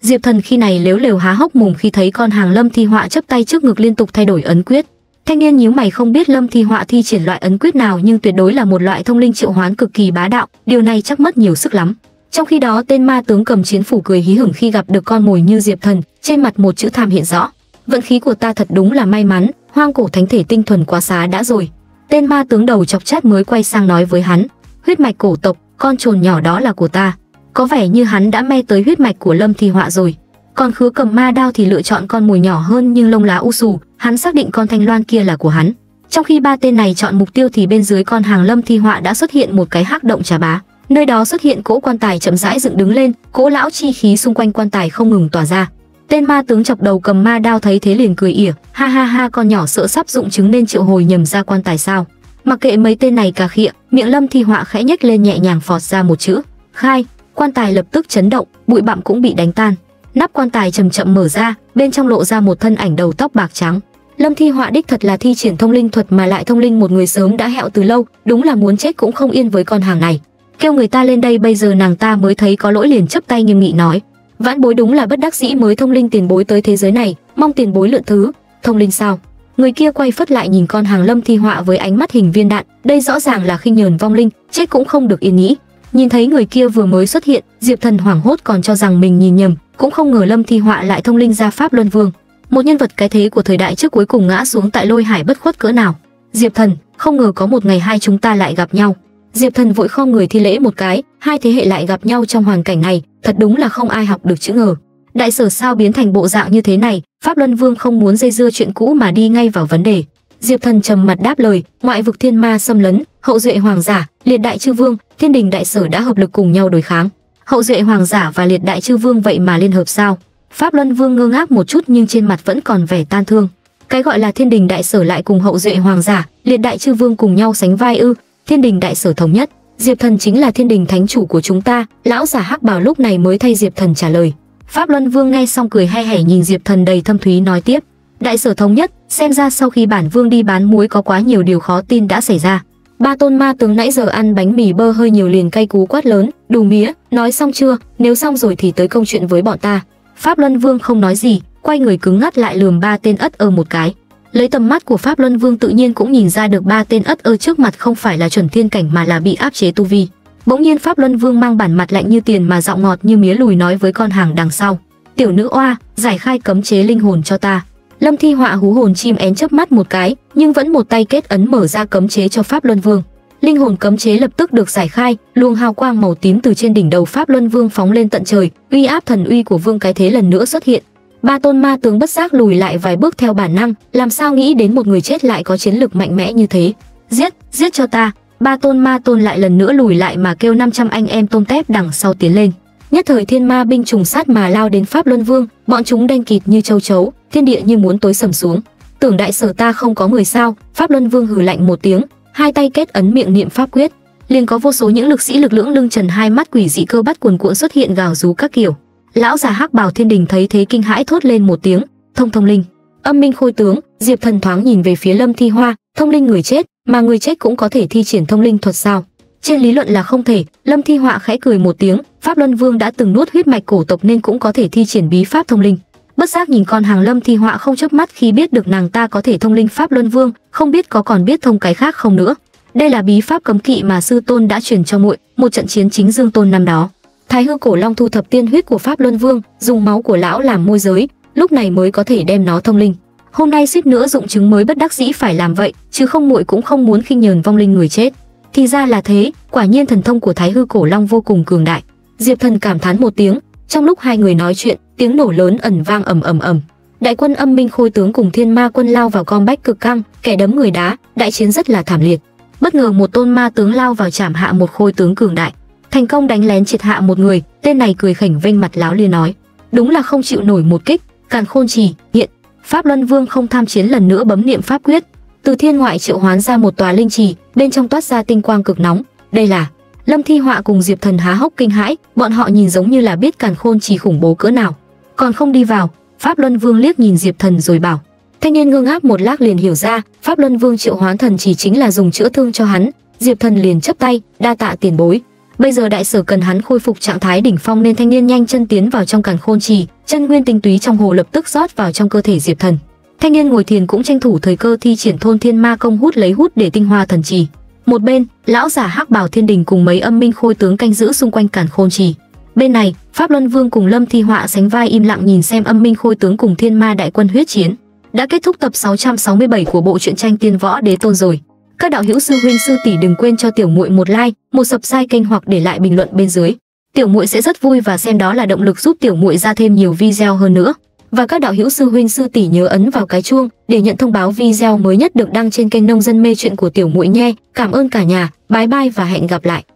Diệp Thần khi này lếu lều há hốc mồm khi thấy con hàng Lâm Thi Họa chắp tay trước ngực liên tục thay đổi ấn quyết. Thanh niên nhíu mày, không biết Lâm Thi Họa thi triển loại ấn quyết nào, nhưng tuyệt đối là một loại thông linh triệu hoán cực kỳ bá đạo, điều này chắc mất nhiều sức lắm. Trong khi đó, tên ma tướng cầm chiến phủ cười hí hửng khi gặp được con mồi như Diệp Thần, trên mặt một chữ tham hiện rõ. Vận khí của ta thật đúng là may mắn, hoang cổ thánh thể tinh thuần quá xá đã rồi. Tên ma tướng đầu chọc chát mới quay sang nói với hắn, huyết mạch cổ tộc, con trồn nhỏ đó là của ta. Có vẻ như hắn đã me tới huyết mạch của Lâm Thi Họa rồi. Còn Khứa cầm ma đao thì lựa chọn con mồi nhỏ hơn nhưng lông lá u xù, hắn xác định con Thanh Loan kia là của hắn. Trong khi ba tên này chọn mục tiêu thì bên dưới con hàng Lâm Thi Họa đã xuất hiện một cái hắc động trà bá. Nơi đó xuất hiện cỗ quan tài chậm rãi dựng đứng lên, cỗ lão chi khí xung quanh quan tài không ngừng tỏa ra. Tên ma tướng chọc đầu cầm ma đao thấy thế liền cười ỉa, ha ha ha, con nhỏ sợ sắp dụng chứng nên triệu hồi nhầm ra quan tài sao? Mặc kệ mấy tên này cà khịa, miệng Lâm Thi Họa khẽ nhếch lên nhẹ nhàng phọt ra một chữ khai. Quan tài lập tức chấn động, bụi bặm cũng bị đánh tan. Nắp quan tài chậm chậm mở ra, bên trong lộ ra một thân ảnh đầu tóc bạc trắng. Lâm Thi Họa đích thật là thi triển thông linh thuật mà lại thông linh một người sớm đã hẹo từ lâu, đúng là muốn chết cũng không yên với con hàng này. Kêu người ta lên đây, bây giờ nàng ta mới thấy có lỗi liền chắp tay nghiêm nghị nói, vãn bối đúng là bất đắc dĩ mới thông linh tiền bối tới thế giới này, mong tiền bối lượng thứ. Thông linh sao? Người kia quay phất lại nhìn con hàng Lâm Thi Họa với ánh mắt hình viên đạn, đây rõ ràng là khinh nhờn vong linh, chết cũng không được yên nhĩ. Nhìn thấy người kia vừa mới xuất hiện, Diệp Thần hoảng hốt còn cho rằng mình nhìn nhầm, cũng không ngờ Lâm Thi Họa lại thông linh ra Pháp Luân Vương, một nhân vật cái thế của thời đại trước cuối cùng ngã xuống tại lôi hải bất khuất cỡ nào. Diệp Thần, không ngờ có một ngày hai chúng ta lại gặp nhau. Diệp Thần vội khom người thi lễ một cái, hai thế hệ lại gặp nhau trong hoàn cảnh này, thật đúng là không ai học được chữ ngờ. Đại sở sao biến thành bộ dạng như thế này? Pháp Luân Vương không muốn dây dưa chuyện cũ mà đi ngay vào vấn đề. Diệp Thần trầm mặt đáp lời, ngoại vực thiên ma xâm lấn, hậu duệ hoàng giả, liệt đại chư vương, thiên đình đại sở đã hợp lực cùng nhau đối kháng. Hậu duệ hoàng giả và liệt đại chư vương vậy mà liên hợp sao? Pháp Luân Vương ngơ ngác một chút nhưng trên mặt vẫn còn vẻ tan thương. Cái gọi là thiên đình đại sở lại cùng hậu duệ hoàng giả, liệt đại chư vương cùng nhau sánh vai ư? Thiên đình đại sở thống nhất, Diệp Thần chính là thiên đình thánh chủ của chúng ta. Lão giả hắc bào lúc này mới thay Diệp Thần trả lời. Pháp Luân Vương nghe xong cười hay hảy nhìn Diệp Thần đầy thâm thúy nói tiếp, đại sở thống nhất, xem ra sau khi bản vương đi bán muối có quá nhiều điều khó tin đã xảy ra. Ba tôn ma tướng nãy giờ ăn bánh mì bơ hơi nhiều liền cay cú quát lớn, đủ mía, nói xong chưa? Nếu xong rồi thì tới công chuyện với bọn ta. Pháp Luân Vương không nói gì, quay người cứng ngắt lại lườm ba tên ất ơ một cái. Lấy tầm mắt của Pháp Luân Vương tự nhiên cũng nhìn ra được ba tên ất ơ trước mặt không phải là chuẩn thiên cảnh mà là bị áp chế tu vi. Bỗng nhiên Pháp Luân Vương mang bản mặt lạnh như tiền mà giọng ngọt như mía lùi nói với con hàng đằng sau, tiểu nữ oa, giải khai cấm chế linh hồn cho ta. Lâm Thi Họa hú hồn chim én chớp mắt một cái, nhưng vẫn một tay kết ấn mở ra cấm chế cho Pháp Luân Vương. Linh hồn cấm chế lập tức được giải khai, luồng hào quang màu tím từ trên đỉnh đầu Pháp Luân Vương phóng lên tận trời, uy áp thần uy của vương cái thế lần nữa xuất hiện. Ba tôn ma tướng bất giác lùi lại vài bước theo bản năng, làm sao nghĩ đến một người chết lại có chiến lực mạnh mẽ như thế. Giết, giết cho ta. Ba tôn ma tôn lại lần nữa lùi lại mà kêu 500 anh em tôm tép đằng sau tiến lên. Nhất thời thiên ma binh trùng sát mà lao đến Pháp Luân Vương, bọn chúng đen kịt như châu chấu, thiên địa như muốn tối sầm xuống. Tưởng đại sở ta không có người sao? Pháp Luân Vương hừ lạnh một tiếng, hai tay kết ấn miệng niệm pháp quyết, liền có vô số những lực sĩ lực lưỡng lưng trần hai mắt quỷ dị cơ bát cuồn cuộn xuất hiện gào rú các kiểu. Lão già hắc bào thiên đình thấy thế kinh hãi thốt lên một tiếng, thông linh, âm minh khôi tướng. Diệp Thần thoáng nhìn về phía Lâm Thi Hoa, thông linh người chết, mà người chết cũng có thể thi triển thông linh thuật sao? Trên lý luận là không thể. Lâm Thi Họa khẽ cười một tiếng, Pháp Luân Vương đã từng nuốt huyết mạch cổ tộc nên cũng có thể thi triển bí pháp thông linh. Bất giác nhìn con hàng Lâm Thi Họa không chớp mắt khi biết được nàng ta có thể thông linh Pháp Luân Vương, không biết có còn biết thông cái khác không nữa. Đây là bí pháp cấm kỵ mà sư tôn đã truyền cho muội, một trận chiến chính Dương Tôn năm đó. Thái Hư Cổ Long thu thập tiên huyết của Pháp Luân Vương, dùng máu của lão làm môi giới, lúc này mới có thể đem nó thông linh. Hôm nay suýt nữa dụng chứng mới bất đắc dĩ phải làm vậy, chứ không muội cũng không muốn khinh nhờn vong linh người chết. Thì ra là thế, quả nhiên thần thông của Thái Hư Cổ Long vô cùng cường đại. Diệp Thần cảm thán một tiếng. Trong lúc hai người nói chuyện, tiếng nổ lớn ẩn vang ầm ầm ầm. Đại quân âm minh khôi tướng cùng thiên ma quân lao vào combat cực căng, kẻ đấm người đá, đại chiến rất là thảm liệt. Bất ngờ một tôn ma tướng lao vào chạm hạ một khôi tướng cường đại, thành công đánh lén triệt hạ một người. Tên này cười khỉnh vênh mặt láo liên nói, đúng là không chịu nổi một kích. Càn Khôn Chỉ hiện. Pháp Luân Vương không tham chiến lần nữa bấm niệm pháp quyết, từ thiên ngoại triệu hoán ra một tòa linh trì, bên trong toát ra tinh quang cực nóng. Đây là Lâm Thi Họa cùng Diệp Thần há hốc kinh hãi, bọn họ nhìn giống như là biết Càn Khôn Chỉ khủng bố cỡ nào. Còn không đi vào. Pháp Luân Vương liếc nhìn Diệp Thần rồi bảo. Thanh niên ngơ ngác một lát liền hiểu ra, Pháp Luân Vương triệu hoán thần chỉ chính là dùng chữa thương cho hắn. Diệp Thần liền chắp tay, đa tạ tiền bối. Bây giờ đại sở cần hắn khôi phục trạng thái đỉnh phong nên thanh niên nhanh chân tiến vào trong càn khôn trì, chân nguyên tinh túy trong hồ lập tức rót vào trong cơ thể Diệp Thần. Thanh niên ngồi thiền cũng tranh thủ thời cơ thi triển thôn thiên ma công hút để tinh hoa thần trì. Một bên, lão giả hắc bào thiên đình cùng mấy âm minh khôi tướng canh giữ xung quanh càn khôn trì. Bên này, Pháp Luân Vương cùng Lâm Thi Họa sánh vai im lặng nhìn xem âm minh khôi tướng cùng thiên ma đại quân huyết chiến. Đã kết thúc tập 667 của bộ truyện tranh Tiên Võ Đế Tôn rồi. Các đạo hữu sư huynh sư tỷ đừng quên cho tiểu muội một like, một subscribe kênh hoặc để lại bình luận bên dưới. Tiểu muội sẽ rất vui và xem đó là động lực giúp tiểu muội ra thêm nhiều video hơn nữa. Và các đạo hữu sư huynh sư tỷ nhớ ấn vào cái chuông để nhận thông báo video mới nhất được đăng trên kênh Nông Dân Mê Chuyện của tiểu muội nhé. Cảm ơn cả nhà. Bye bye và hẹn gặp lại.